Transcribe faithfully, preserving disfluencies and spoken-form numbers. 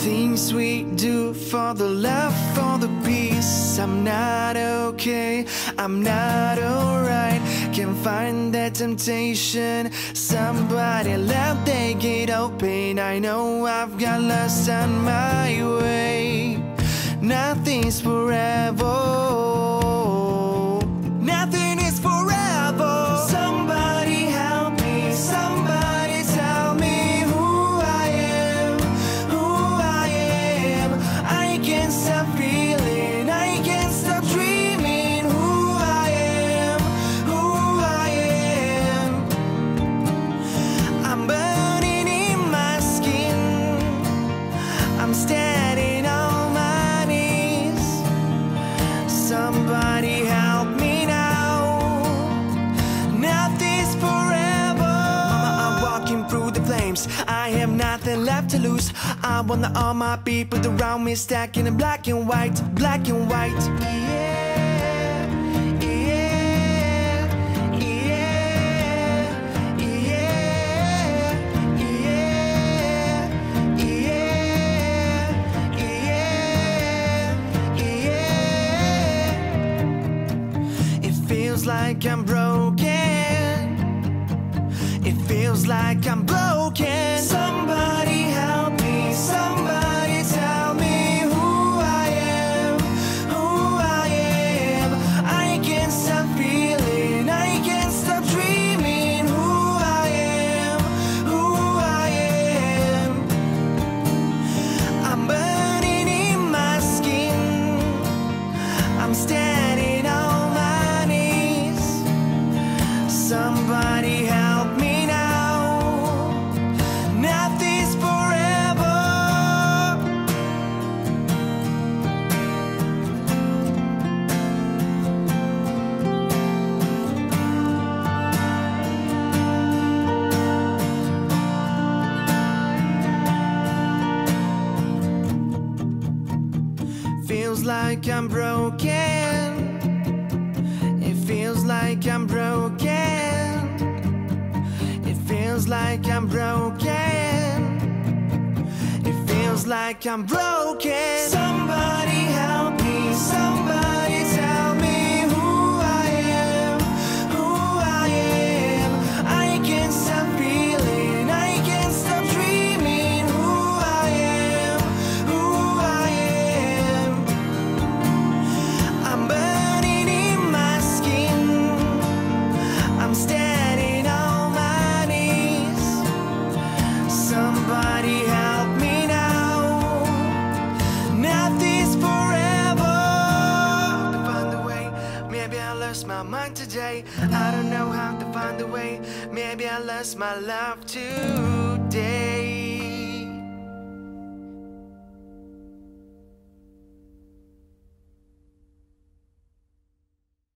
things we do for the love, for the peace. I'm not okay, I'm not alright. Can't find that temptation. Somebody left, they get open. I know I've got lost on my way. Nothing's forever. Nothing is forever. Somebody help me, somebody tell me who I am, who I am. I can't stop feeling, I can't stop dreaming who I am, who I am. I'm burning in my skin, I'm standing on my knees. Somebody help me now. Nothing's forever. Mama, I'm walking through the flames. I have nothing left to lose. I want all my people around me stacking in black and white, black and white. Yeah, yeah, yeah, yeah, yeah, yeah, yeah. It feels like I'm broken. It feels like I'm broken. Somebody help me, somebody tell me who I am, who I am. I can't stop feeling, I can't stop dreaming who I am, who I am. I'm burning in my skin, I'm standing on my knees. Somebody help me now. Nothing's forever. Feels like I'm broken. It feels like I'm broken. It feels like I'm broken. It feels like I'm broken. Somebody help me, somebody tell me who I am, who I am. I can't stop feeling, I can't stop dreaming who I am, who I am. I'm burning in my skin, I'm standing on my knees. Somebody help me now. Nothing's forever. To find a way, maybe I lost my mind today. I don't know how to find a way. Maybe I lost my love today.